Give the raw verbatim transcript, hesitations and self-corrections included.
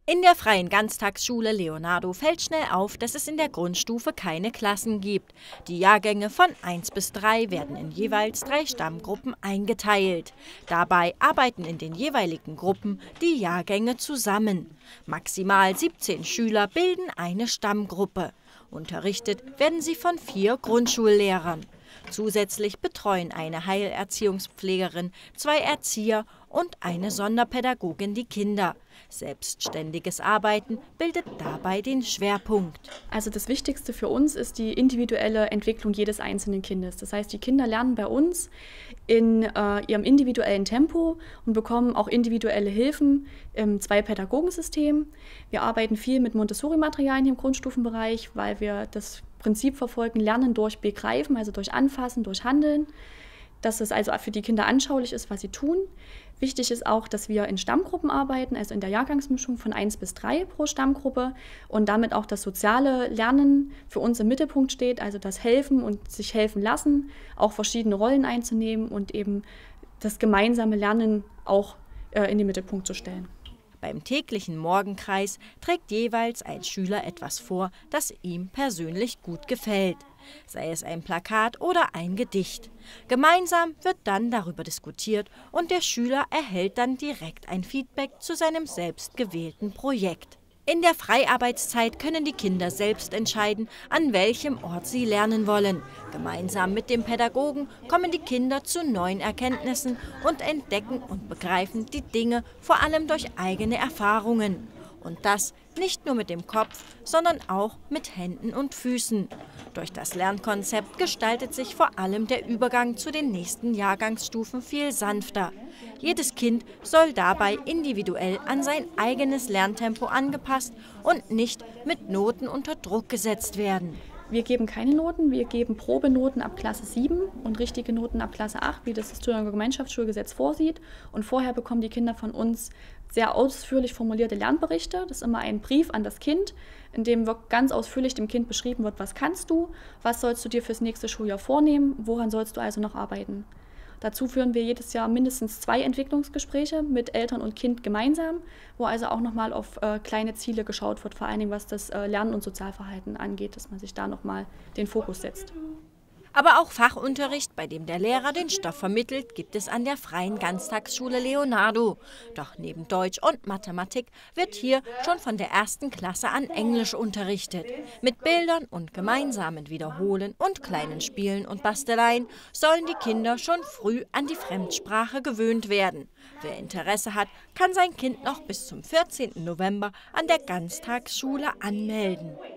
In der Freien Ganztagsschule Leonardo fällt schnell auf, dass es in der Grundstufe keine Klassen gibt. Die Jahrgänge von eins bis drei werden in jeweils drei Stammgruppen eingeteilt. Dabei arbeiten in den jeweiligen Gruppen die Jahrgänge zusammen. Maximal siebzehn Schüler bilden eine Stammgruppe. Unterrichtet werden sie von vier Grundschullehrern. Zusätzlich betreuen eine Heilerziehungspflegerin, zwei Erzieher und eine Sonderpädagogin die Kinder. Selbstständiges Arbeiten bildet dabei den Schwerpunkt. Also das Wichtigste für uns ist die individuelle Entwicklung jedes einzelnen Kindes. Das heißt, die Kinder lernen bei uns in äh, ihrem individuellen Tempo und bekommen auch individuelle Hilfen im Zwei-Pädagogen-System. Wir arbeiten viel mit Montessori-Materialien im Grundstufenbereich, weil wir das Prinzip verfolgen, Lernen durch Begreifen, also durch Anfassen, durch Handeln. Dass es also für die Kinder anschaulich ist, was sie tun. Wichtig ist auch, dass wir in Stammgruppen arbeiten, also in der Jahrgangsmischung von eins bis drei pro Stammgruppe und damit auch das soziale Lernen für uns im Mittelpunkt steht, also das Helfen und sich helfen lassen, auch verschiedene Rollen einzunehmen und eben das gemeinsame Lernen auch äh, in den Mittelpunkt zu stellen. Beim täglichen Morgenkreis trägt jeweils ein Schüler etwas vor, das ihm persönlich gut gefällt. Sei es ein Plakat oder ein Gedicht. Gemeinsam wird dann darüber diskutiert und der Schüler erhält dann direkt ein Feedback zu seinem selbst gewählten Projekt. In der Freiarbeitszeit können die Kinder selbst entscheiden, an welchem Ort sie lernen wollen. Gemeinsam mit dem Pädagogen kommen die Kinder zu neuen Erkenntnissen und entdecken und begreifen die Dinge vor allem durch eigene Erfahrungen. Und das nicht nur mit dem Kopf, sondern auch mit Händen und Füßen. Durch das Lernkonzept gestaltet sich vor allem der Übergang zu den nächsten Jahrgangsstufen viel sanfter. Jedes Kind soll dabei individuell an sein eigenes Lerntempo angepasst und nicht mit Noten unter Druck gesetzt werden. Wir geben keine Noten, wir geben Probenoten ab Klasse sieben und richtige Noten ab Klasse acht, wie das das Thüringer Gemeinschaftsschulgesetz vorsieht. Und vorher bekommen die Kinder von uns sehr ausführlich formulierte Lernberichte. Das ist immer ein Brief an das Kind, in dem ganz ausführlich dem Kind beschrieben wird, was kannst du, was sollst du dir fürs nächste Schuljahr vornehmen, woran sollst du also noch arbeiten. Dazu führen wir jedes Jahr mindestens zwei Entwicklungsgespräche mit Eltern und Kind gemeinsam, wo also auch nochmal auf äh, kleine Ziele geschaut wird, vor allen Dingen was das äh, Lernen und Sozialverhalten angeht, dass man sich da nochmal den Fokus setzt. Aber auch Fachunterricht, bei dem der Lehrer den Stoff vermittelt, gibt es an der Freien Ganztagsschule Leonardo. Doch neben Deutsch und Mathematik wird hier schon von der ersten Klasse an Englisch unterrichtet. Mit Bildern und gemeinsamen Wiederholen und kleinen Spielen und Basteleien sollen die Kinder schon früh an die Fremdsprache gewöhnt werden. Wer Interesse hat, kann sein Kind noch bis zum vierzehnten November an der Ganztagsschule anmelden.